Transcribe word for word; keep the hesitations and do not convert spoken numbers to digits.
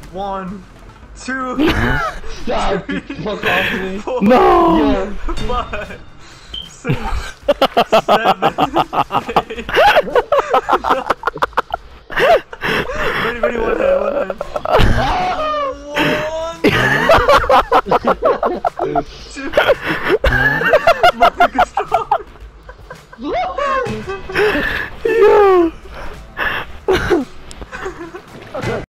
One, two, Stop! three, Fuck off me. four, No! five, six, seven, eight. Ready, ready, one hand, one hand. One, two,